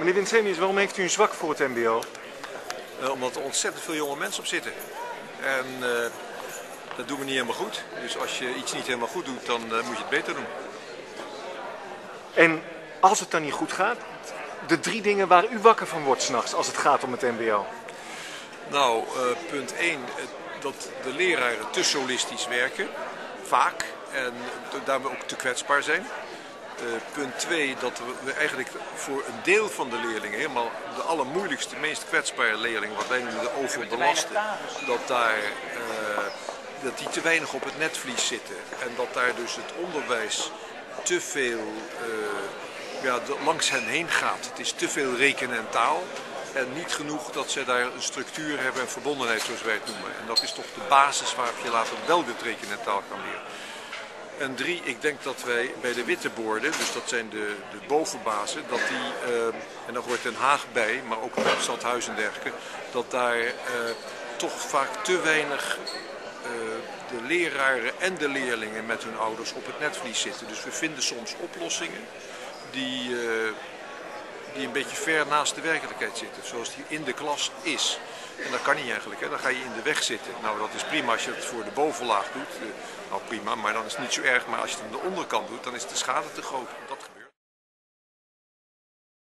Meneer Winsemius, waarom heeft u een zwak voor het mbo? Omdat er ontzettend veel jonge mensen op zitten. En dat doen we niet helemaal goed. Dus als je iets niet helemaal goed doet, dan moet je het beter doen. En als het dan niet goed gaat, de 3 dingen waar u wakker van wordt 's nachts als het gaat om het mbo? Nou, punt 1, dat de leraren te solistisch werken, vaak, en daarmee ook te kwetsbaar zijn. Punt 2, dat we eigenlijk voor een deel van de leerlingen, helemaal de allermoeilijkste, meest kwetsbare leerlingen, wat wij noemen de overbelasten, dat die te weinig op het netvlies zitten. En dat daar dus het onderwijs te veel langs hen heen gaat. Het is te veel rekenen en taal. En niet genoeg dat ze daar een structuur hebben en verbondenheid, zoals wij het noemen. En dat is toch de basis waarop je later wel dit rekenen en taal kan leren. En 3, ik denk dat wij bij de witte borden, dus dat zijn de bovenbazen, dat die, en daar hoort Den Haag bij, maar ook het stadhuis en dergelijke, dat daar toch vaak te weinig de leraren en de leerlingen met hun ouders op het netvlies zitten. Dus we vinden soms oplossingen die een beetje ver naast de werkelijkheid zitten, zoals die in de klas is. En dat kan niet eigenlijk, hè? Dan ga je in de weg zitten. Nou, dat is prima als je het voor de bovenlaag doet. Nou prima, maar dan is het niet zo erg. Maar als je het aan de onderkant doet, dan is de schade te groot.